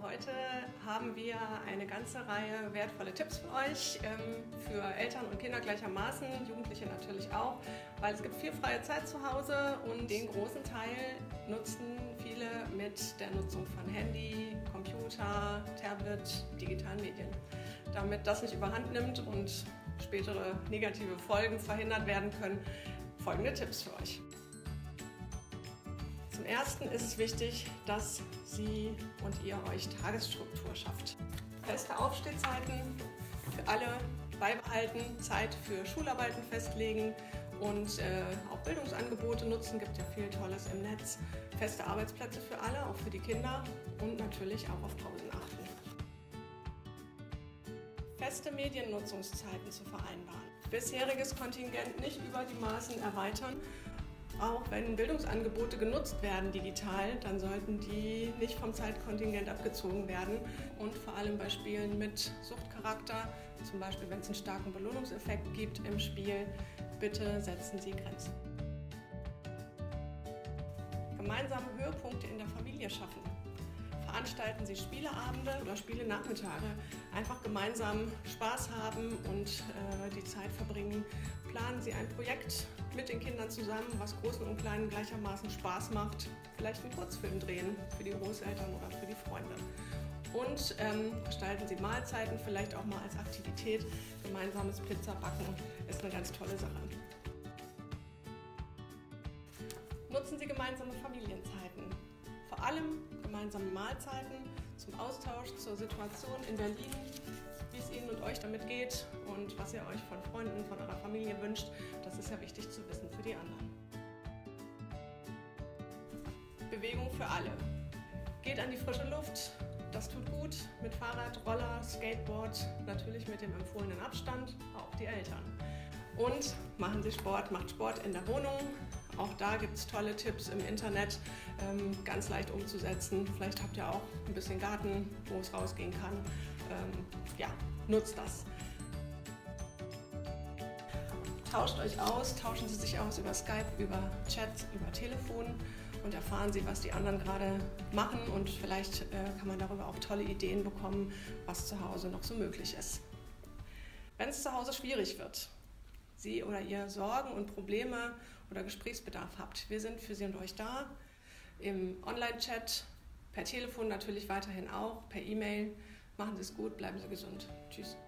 Heute haben wir eine ganze Reihe wertvolle Tipps für euch, für Eltern und Kinder gleichermaßen, Jugendliche natürlich auch, weil es gibt viel freie Zeit zu Hause und den großen Teil nutzen viele mit der Nutzung von Handy, Computer, Tablet, digitalen Medien. Damit das nicht überhand nimmt und spätere negative Folgen verhindert werden können, folgende Tipps für euch. Zum Ersten ist es wichtig, dass Sie und ihr euch Tagesstruktur schafft. Feste Aufstehzeiten für alle beibehalten, Zeit für Schularbeiten festlegen und auch Bildungsangebote nutzen. Gibt ja viel Tolles im Netz. Feste Arbeitsplätze für alle, auch für die Kinder und natürlich auch auf Pausen achten. Feste Mediennutzungszeiten zu vereinbaren. Bisheriges Kontingent nicht über die Maßen erweitern. Auch wenn Bildungsangebote genutzt werden digital, dann sollten die nicht vom Zeitkontingent abgezogen werden. Und vor allem bei Spielen mit Suchtcharakter, zum Beispiel wenn es einen starken Belohnungseffekt gibt im Spiel, bitte setzen Sie Grenzen. Gemeinsame Höhepunkte in der Familie schaffen. Veranstalten Sie Spieleabende oder Spielenachmittage. Einfach gemeinsam Spaß haben und die Zeit verbringen. Planen Sie ein Projekt mit den Kindern zusammen, was Großen und Kleinen gleichermaßen Spaß macht. Vielleicht einen Kurzfilm drehen für die Großeltern oder für die Freunde. Und gestalten Sie Mahlzeiten vielleicht auch mal als Aktivität. Gemeinsames Pizzabacken ist eine ganz tolle Sache. Nutzen Sie gemeinsame Familienzeiten. Vor allem gemeinsame Mahlzeiten zum Austausch zur Situation in Berlin, wie es Ihnen und euch damit geht und was ihr euch von Freunden, von eurer Familie wünscht. Das ist ja wichtig zu wissen für die anderen. Bewegung für alle. Geht an die frische Luft, das tut gut, mit Fahrrad, Roller, Skateboard, natürlich mit dem empfohlenen Abstand, auch die Eltern. Und machen Sie Sport, macht Sport in der Wohnung. Auch da gibt es tolle Tipps im Internet, ganz leicht umzusetzen. Vielleicht habt ihr auch ein bisschen Garten, wo es rausgehen kann. Ja, nutzt das. Tauscht euch aus, tauschen Sie sich aus über Skype, über Chat, über Telefon und erfahren Sie, was die anderen gerade machen. Und vielleicht kann man darüber auch tolle Ideen bekommen, was zu Hause noch so möglich ist. Wenn es zu Hause schwierig wird, Sie oder ihr Sorgen und Probleme oder Gesprächsbedarf habt, wir sind für Sie und euch da, im Online-Chat, per Telefon natürlich weiterhin auch, per E-Mail. Machen Sie es gut, bleiben Sie gesund. Tschüss.